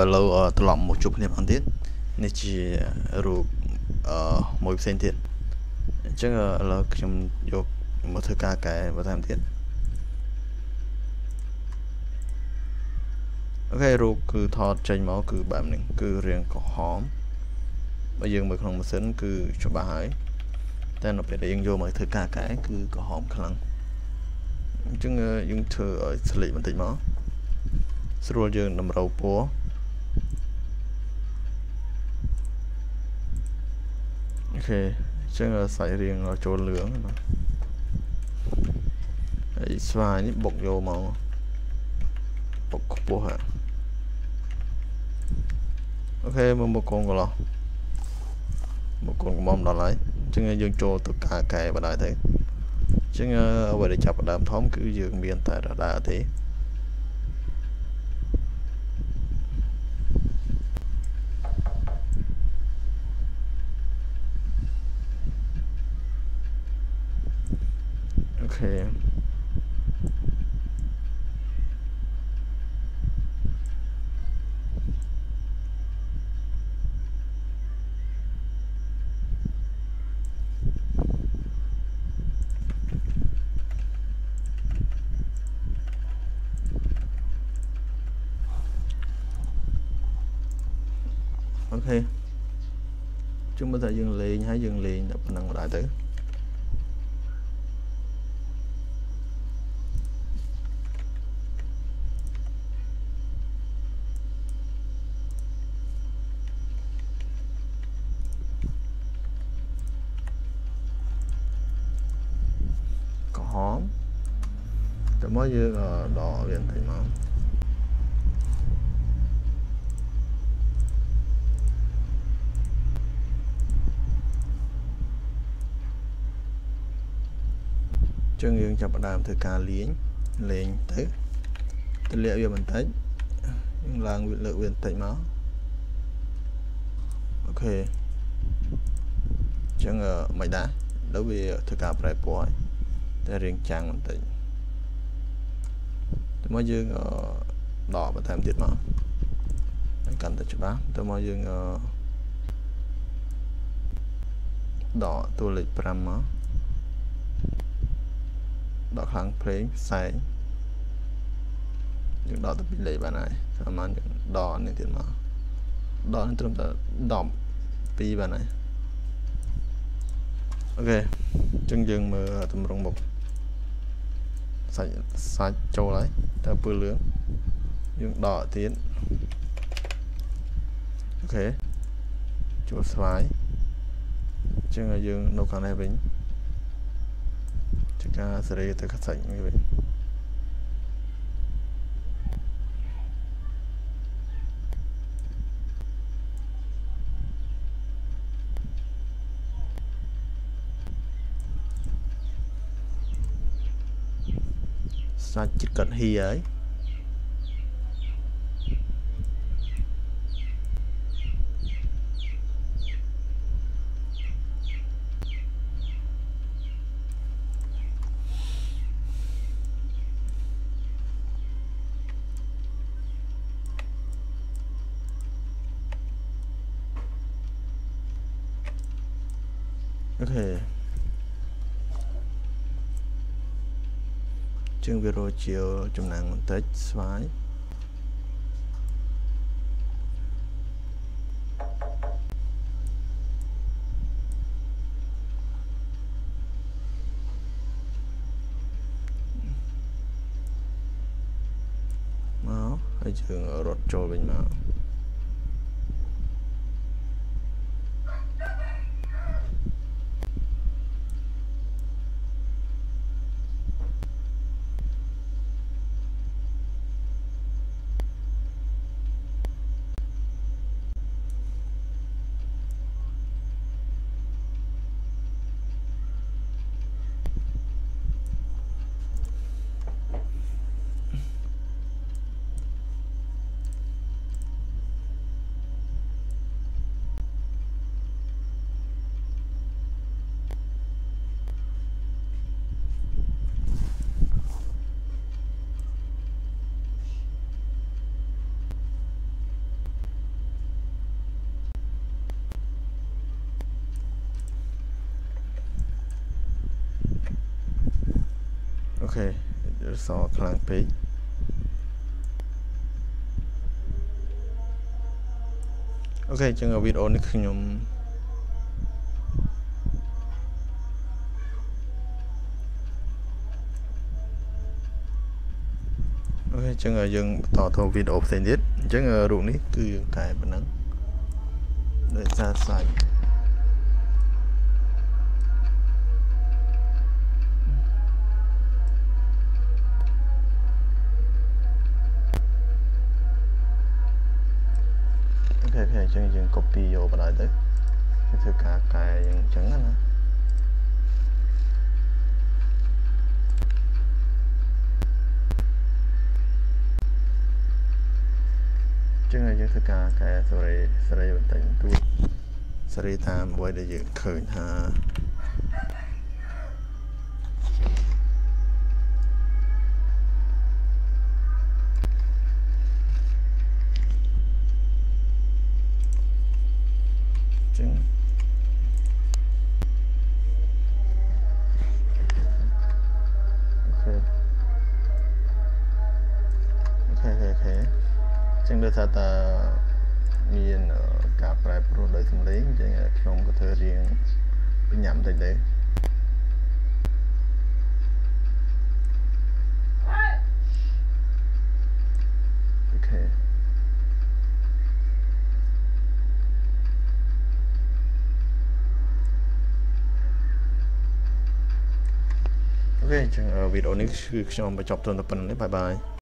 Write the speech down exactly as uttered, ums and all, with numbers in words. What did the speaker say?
lâu từ lòng một chục niệm ăn tiết nên chỉ rủ mỗi sen tiết chắc là chúngយកមកធ្វើការកែបន្ថែមទៀតអូខេរូបគឺថតចេញមកគឺបែបនេះគឺរាងក្រហមបើយើងមើលក្នុងម៉ាស៊ីនគឺច្បាស់ហើយតែនៅពេលដែលយើងយកមកធ្វើការកែគឺក្រហមខ្លាំងអញ្ចឹងយើងធ្វើឲ្យស្លេកបន្តិចមកស្រួលយើងតម្រូវពណ៌អូខេអញ្ចឹងសាច់រាងចូលលឿងបាទហើយស្វាយនេះបុកយកមកបុកខ្ពស់ហ่ะអូខេមកមកកូនកន្លោះមកកូនកំមដល់ហើយអញ្ចឹងយើងចូលទៅការកែបដ ாய் ទៅអញ្ចឹងអ្វីដែលចាប់ដើមធំគឺយើងមានតែរដាទេអូខេអូខេជុំមើលថាយើងលេងហើយយើងលេងតែប៉ុណ្ណឹងដែរទៅក្រហមតែមកយើងដកវាបន្តិចមកចឹងយើងចាប់ផ្ដើមធ្វើការលេងលេងទៅទម្លាក់វាបន្តិចយើងឡើងវាលើកវាបន្តិចមកអូខេចឹងមិនដែរដល់វាធ្វើការប្រែពណ៌តែរៀងចាំងបន្តិចតែមកយើងដកបន្ថែមទៀតមកឲ្យកាន់តែច្បាស់តែមកយើងដកតួលេខ5មកដកខាងភ្លេងផ្សែងយើងដកទៅពីលេខបានហើយប្រហែលយើងដកនេះទៀតមកដកនេះត្រឹមតែដប់ពីរបានហើយអូខេអញ្ចឹងយើងមើលតម្រង់មុខសាច់សាច់ចូលហើយតែពើលឿងយើងដកទៀតអូខេចូលស្វាយអញ្ចឹងយើងនៅខាងនេះវិញការសេរីទៅសាច់នេះវិញសាច់ចិត្តកាត់ហៀហើយអូខេជាងវារជាចំណាំងបន្តិចស្វាយមកហើយជើងរត់ចូលវិញមក ok so khăn page ok chẳng ở video này nhom ok chẳng ở dừng tỏ thông videoផ្សេងទៀតអញ្ចឹងរូបនេះគឺយើងកែប៉ុណ្ណឹងដោយសារសាច់អូខេអូខេអញ្ចឹងយើង copy យកបណ្ដោយទៅធ្វើការកែយ៉ាងអញ្ចឹងណាចឹងហើយយើងធ្វើការកែសេរីសេរីបន្តិចបន្តួចសេរីតាមអ្វីដែលយើងឃើញថាចឹងអូខេអូខេអូខេចឹងដូចថាតើមានការប្រែប្រួលដោយសំឡេងចឹងខ្ញុំក៏ធ្វើរៀងបញ្ញាប់បន្តិចដែរអូខេអូខេចឹងវីដេអូនេះគឺខ្ញុំបញ្ចប់ត្រឹមតែប៉ុណ្្នឹងទេបាយបាយ